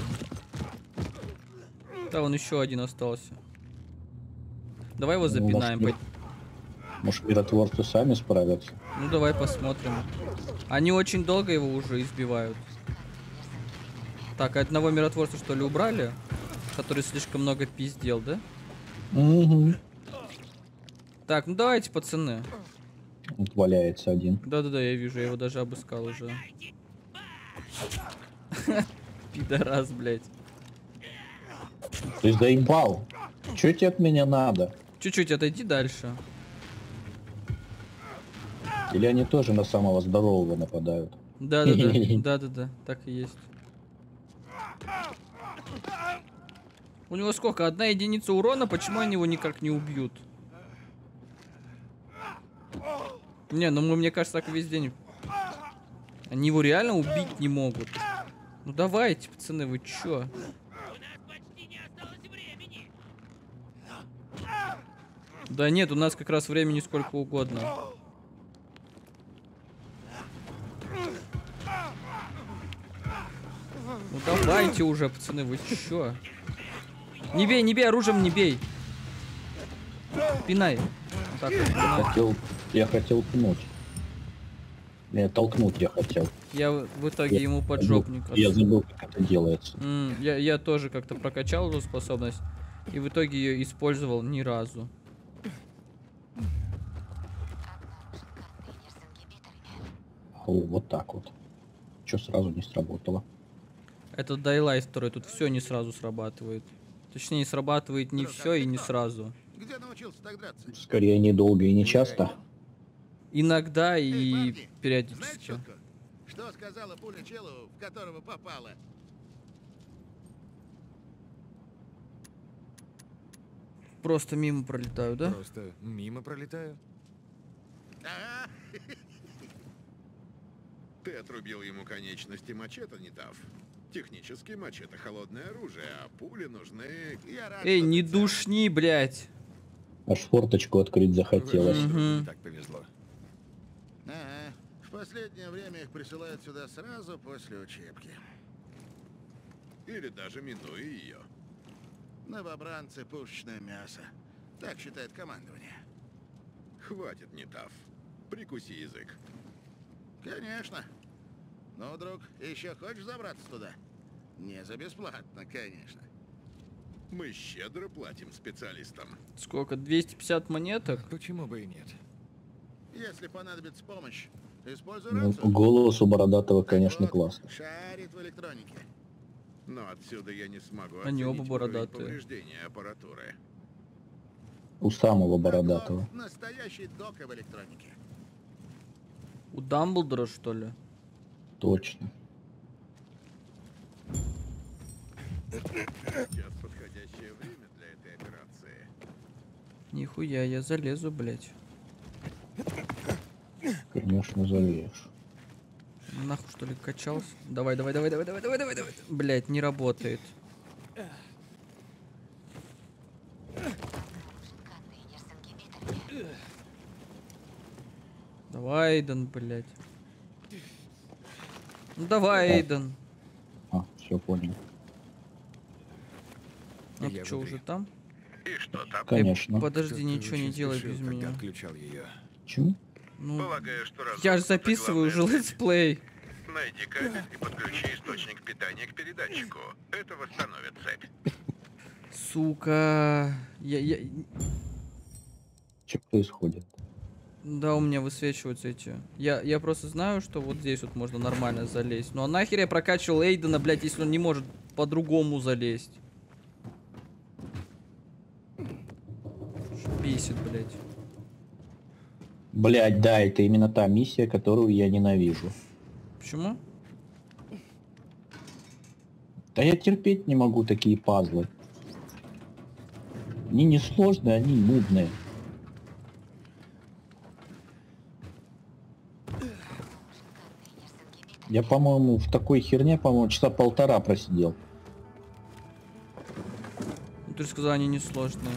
Да, он еще один остался. Давай его запинаем. Может, миротворцы сами справятся? Ну, давай посмотрим. Они очень долго его уже избивают. Так, одного миротворца, что ли, убрали? Который слишком много пиздел, да? Угу. Так, ну давайте, пацаны. Вот валяется один. Да-да-да, я вижу, я его даже обыскал уже. Пидорас, блядь. Ты заебал. Чё тебе от меня надо? Чуть-чуть отойди дальше. Или они тоже на самого здорового нападают? Да-да-да, да-да-да, так и есть. У него сколько? 1 единица урона, почему они его никак не убьют? Не, ну мне кажется, так весь день. Они его реально убить не могут. Ну давайте, пацаны, вы чё? Да нет, у нас как раз времени сколько угодно. Ну давайте уже, пацаны, вы чё? Не бей, оружием не бей. Пинай. Вот так вот, пинай. Я хотел пнуть. Нет, толкнуть я хотел. Я в итоге ему поджопник. Я забыл, как это делается. Я тоже как-то прокачал эту способность. И в итоге ее использовал ни разу. Вот так вот. Чё сразу не сработало? Это Дайлайт второй, тут все не сразу срабатывает. Точнее, срабатывает не все и не сразу. Где научился так драться? Скорее, недолго и не часто. Иногда и Эй, парни, знаете периодически. шутку? Что сказала пуля челу, в которого попала? Просто мимо пролетаю, да? Просто мимо пролетаю. Ага. Ты отрубил ему конечности мачете, не дав. Технически мачете холодное оружие, а пули нужны... Я рад, Эй, что не ты цел. душни, блядь. Аж форточку открыть захотелось. Мгм. Так повезло. Ага. В последнее время их присылают сюда сразу после учебки. Или даже минуя ее. Новобранцы — пушечное мясо. Так считает командование. Хватит, не дав. Прикуси язык. Конечно. Ну, друг, еще хочешь забраться туда? Не за бесплатно, конечно. Мы щедро платим специалистам. Сколько? 250 монеток? Почему бы и нет? Если понадобится помощь, используй Ну, рацию. голос у Бородатого, конечно, Вот, классный. шарит в электронике. Но отсюда я не смогу Они оба оценить уровень бородатые. повреждения аппаратуры. У самого Так Бородатого. вот, настоящий док в электронике. У Дамблдора, что ли? Точно. Сейчас подходящее время для этой операции. Нихуя, я залезу, блядь. Конечно, залезешь. Нахуй, что ли, качался? Давай. Блядь, не работает. Давай, Эйден, блядь. Ну давай, Да. Эйден. А, все понял. А Я ты что, внутри. уже там? И что там? Конечно. Подожди, Кто-то ничего не очень делай спешил, без когда меня. отключал ее. Почему? Ну, Полагаю, что разум я же это записываю уже главная летсплей. цель. Найди кабель и подключи источник питания к передатчику. Это восстановит цепь. Сука. Что происходит? Да, у меня высвечиваются эти. Я просто знаю, что вот здесь вот можно нормально залезть. Ну а нахер я прокачивал Эйдена, блядь, если он не может по-другому залезть? Бесит, блядь. Блять, да, это именно та миссия, которую я ненавижу. Почему? Да я терпеть не могу такие пазлы. Они не сложные, они нудные. Я, по-моему, в такой херне, по-моему, часа полтора просидел. Ну, ты сказал, они несложные.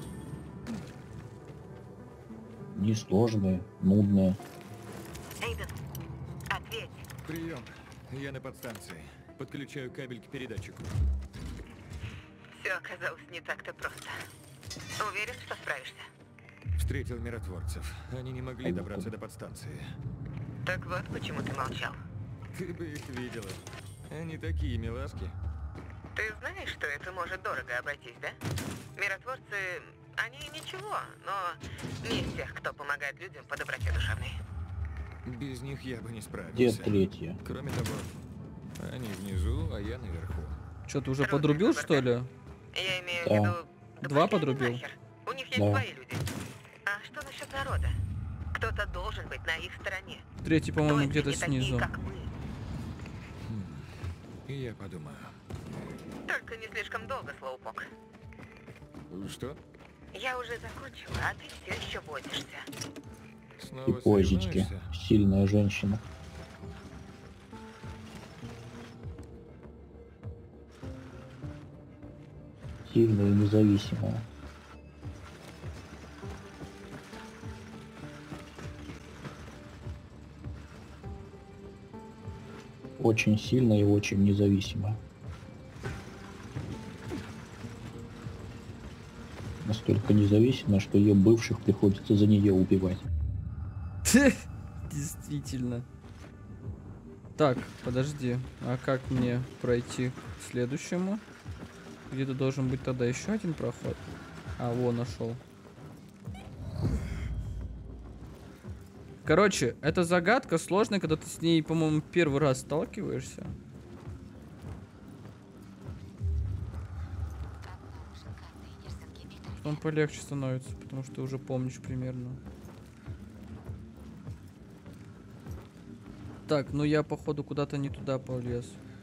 Несложные, нудные. Эйден, ответь. Прием. Я на подстанции. Подключаю кабель к передатчику. Все оказалось не так-то просто. Уверен, что справишься? Встретил миротворцев. Они не могли добраться до подстанции. Так вот, почему ты молчал. Ты бы их видела. Они такие милашки. Ты знаешь, что это может дорого обойтись, да? Миротворцы, они ничего, но не из тех, кто помогает людям по доброте душевной. Без них я бы не Где справился. третья? Кроме того, они внизу, а я наверху. Что, ты уже Трудный подрубил, выбор, что да? ли? Я имею Да. в виду... Да Два пошли они подрубил? нахер. У них есть Да. свои люди. А что насчет народа? Кто-то должен быть на их стороне. Третий, по-моему, Кто, если где-то не такие, снизу. как мы? И я подумаю. Только не слишком долго, Слоупок. Что? Я уже закончила, а ты все еще возишься. И Снова позички. соревнуешься? Сильная женщина. Сильная и независимая. Очень сильная и очень независимая. Настолько независимая, что ее бывших приходится за нее убивать. Действительно. Так, подожди. А как мне пройти к следующему? Где-то должен быть тогда еще один проход. А, во, нашел. Короче, эта загадка сложная, когда ты с ней, по-моему, первый раз сталкиваешься. Потом полегче становится, потому что ты уже помнишь примерно. Так, ну я, походу, куда-то не туда полез.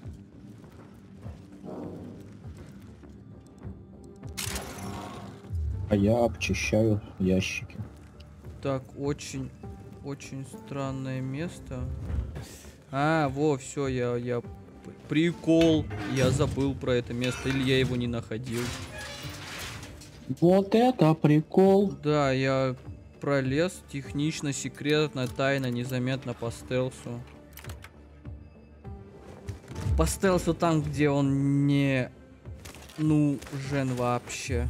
А я обчищаю ящики. Так, очень странное место. А, во, все, я... Прикол. Я забыл про это место, или я его не находил. Вот это прикол. Да, я пролез технично, секретно, тайно, незаметно по стелсу. По стелсу там, где он не нужен вообще.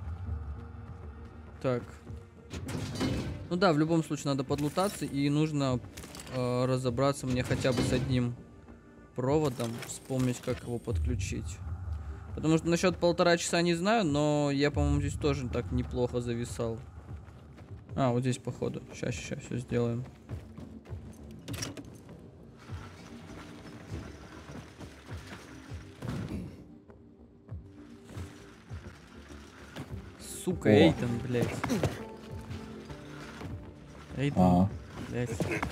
Так. Ну да, в любом случае надо подлутаться, и нужно разобраться мне хотя бы с одним проводом, вспомнить, как его подключить. Потому что насчет 1,5 часа не знаю, но я, по-моему, здесь тоже так неплохо зависал. А, вот здесь, походу. Сейчас все сделаем. Сука, Эйтан, блядь. Эйтан, блядь.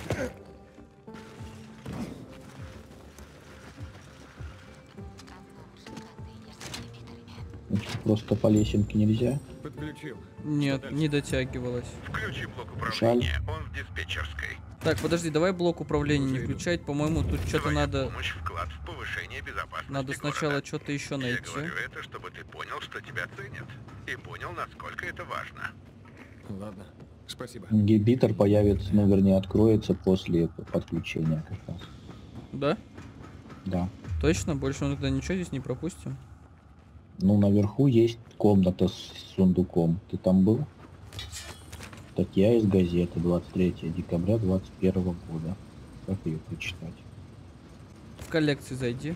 Просто по лесенке нельзя. Подключил. Нет, не дотягивалось. Включи блок управления, он в диспетчерской. Так, подожди, давай блок управления не включать. По-моему, тут что-то Твоя надо... помощь, вклад в повышение безопасности Надо сначала города. что-то еще Я найти. говорю это, чтобы ты понял, что тебя ценят. И понял, насколько это важно. Ладно, спасибо. Ингибитор появится, ну вернее, откроется после подключения как раз. Да? Да. Точно? Больше мы тогда ничего здесь не пропустим? Ну, наверху есть комната с сундуком. Ты там был? Статья из газеты 23 декабря 2021 года. Как ее прочитать? В коллекции зайди.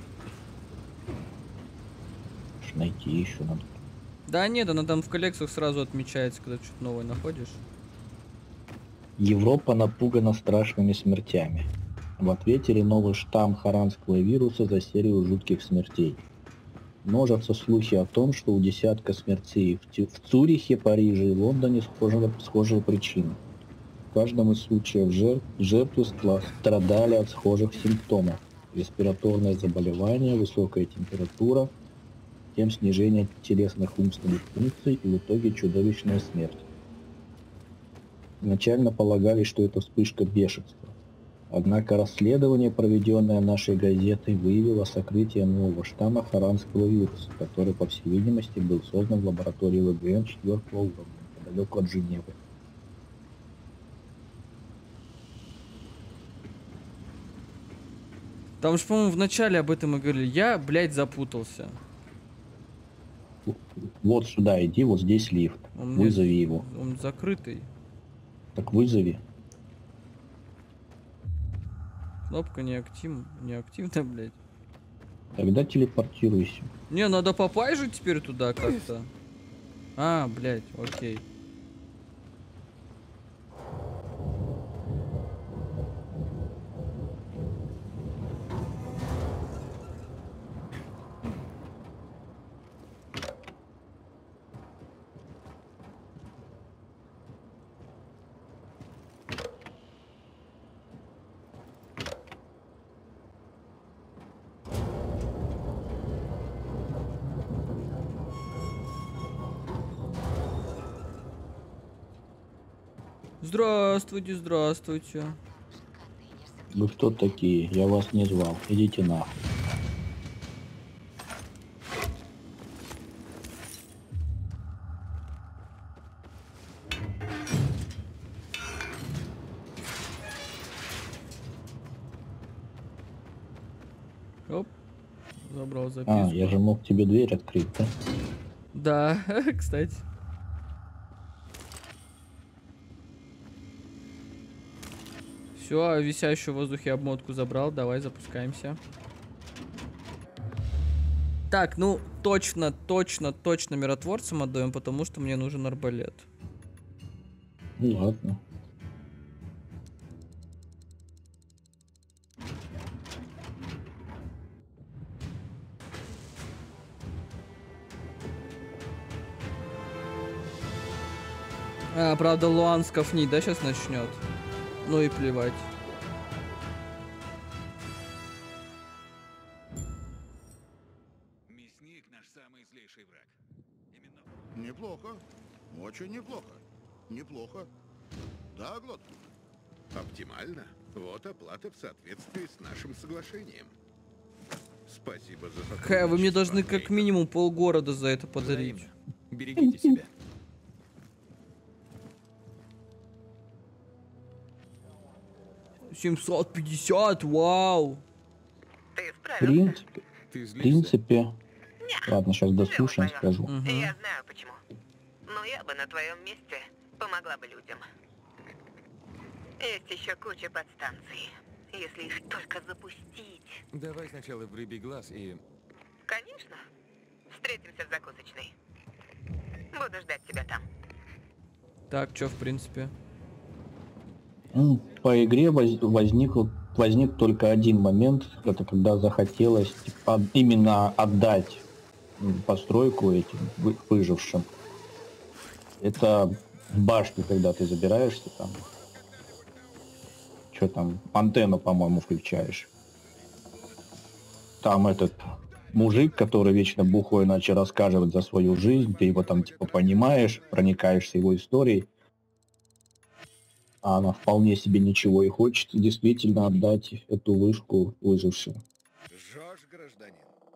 Найти еще надо. Да нет, она там в коллекциях сразу отмечается, когда что-то новое находишь. Европа напугана страшными смертями. В ответе новый штамм харанского вируса за серию жутких смертей. Множатся слухи о том, что у десятка смертей в Цюрихе, Париже и Лондоне схожие причины. В каждом из случаев жертвы страдали от схожих симптомов. Респираторное заболевание, высокая температура, тем снижение телесных умственных функций и в итоге чудовищная смерть. Изначально полагали, что это вспышка бешенства. Однако расследование, проведенное нашей газетой, выявило сокрытие нового штамма харанского вируса, который, по всей видимости, был создан в лаборатории ВГН 4 уровня, неподалеку от Женевы. Там же, по-моему, в начале об этом и говорили. Я, блядь, запутался. Вот сюда иди, вот здесь лифт. Вызови его. Он закрытый. Так вызови. Кнопка неактивна, блядь. Тогда телепортируйся. Не, надо попасть же теперь туда как-то. А, блядь, окей. Здравствуйте, здравствуйте. Вы кто такие? Я вас не звал. Идите нахуй. Оп. Забрал записку. А, я же мог тебе дверь открыть, да? Да, кстати. Все, висящую в воздухе обмотку забрал. Давай, запускаемся. Так, ну, точно миротворцам отдаем, потому что мне нужен арбалет. Ну ладно. А, правда, Луан скафнить, да, сейчас начнет? Ну и плевать. Мясник наш самый злейший враг. Именно. Неплохо. Очень неплохо. Неплохо. Да, Глот? Оптимально. Вот оплата в соответствии с нашим соглашением. Спасибо за сотрудничество. Вы мне должны как Эйтан. минимум полгорода за это подарить. Взаимно. Берегите себя. $750, вау. Ты В справился? принципе, Ты в злишься? принципе. Ладно, сейчас дослушаем, скажу. Мгм. Я знаю почему. Но я бы на твоем месте помогла бы людям. Есть еще куча подстанций. если их только запустить. Давай сначала в рыбий глаз и... Конечно. Встретимся в закусочной. Буду ждать тебя там. Так, чё, в принципе? Ну, по игре возник только один момент, это когда захотелось типа, именно отдать постройку этим выжившим. Это в башне, когда ты забираешься там. Что там, антенну, по-моему, включаешь. Там этот мужик, который вечно бухой начал рассказывать за свою жизнь, ты его там типа понимаешь, проникаешься его историей. А она вполне себе ничего и хочет действительно отдать эту вышку выжившим. Жжешь, гражданин?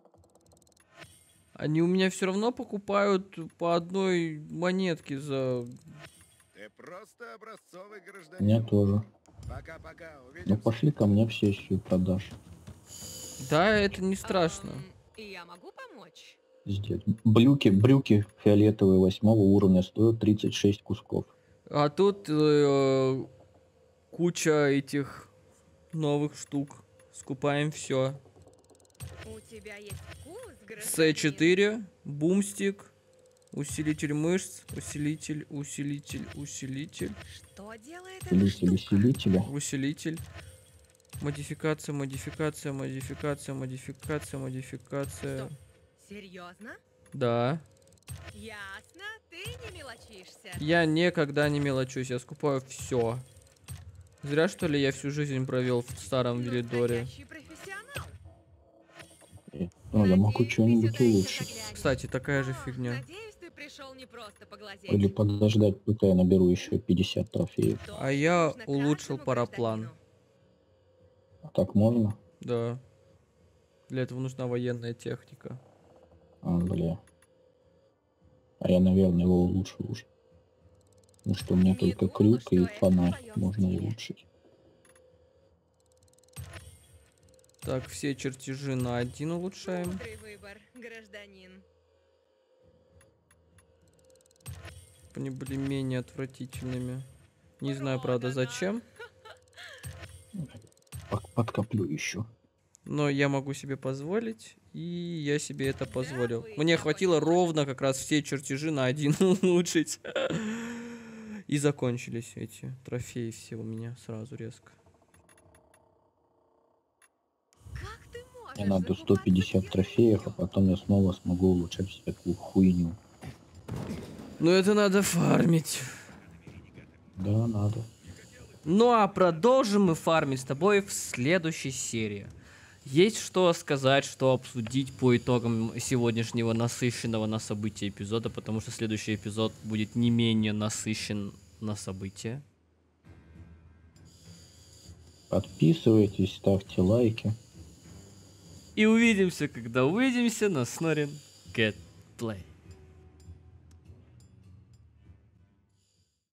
Они у меня все равно покупают по одной монетке за... Ты просто образцовый гражданин. Мне тоже. Пока-пока, Ну увидимся. пошли ко мне в сессию продаж. Да, это не страшно. Я могу помочь? Здесь. Брюки фиолетовые 8 уровня стоят 36 кусков. А тут куча этих новых штук. Скупаем все. У тебя есть вкус, гражданин? С4, бумстик, усилитель мышц, усилитель. Что делает Усилитель усилителя. Усилитель. Модификация. Серьезно? Да. Ясно, ты не мелочишься. Я никогда не мелочусь, я скупаю все. Зря, что ли, я всю жизнь провел в старом Велидоре. Настоящий профессионал. Ну, я могу Надеюсь, что-нибудь ты сюда еще улучшить. заглянешь. Кстати, такая же О, фигня. Надеюсь, ты пришел не просто поглазеть. Или подождать, пока я наберу еще 50 трофеев. То, А я что нужно улучшил каждому параплан. гражданину. А так можно? Да. Для этого нужна военная техника. А, бля. А я, наверное, его улучшил уже. Ну что, у меня Не только думала, крюк что и это в фонарь твоем можно стиле. улучшить. Так, все чертежи на 1 улучшаем. Мудрый выбор, гражданин. Они были менее отвратительными. Не знаю, правда, зачем. Подкоплю еще. Но я могу себе позволить. И я себе это позволил. Мне хватило ровно как раз все чертежи на 1 улучшить. И закончились эти трофеи все у меня сразу резко. Как ты можешь Мне надо закупаться 150 без трофеев, а неё? потом я снова смогу улучшать всякую хуйню. Ну это надо фармить. Да, надо. Ну а продолжим мы фармить с тобой в следующей серии. Есть что сказать, что обсудить по итогам сегодняшнего насыщенного на события эпизода, потому что следующий эпизод будет не менее насыщен на события. Подписывайтесь, ставьте лайки. И увидимся, когда увидимся на Снорин Гетплей.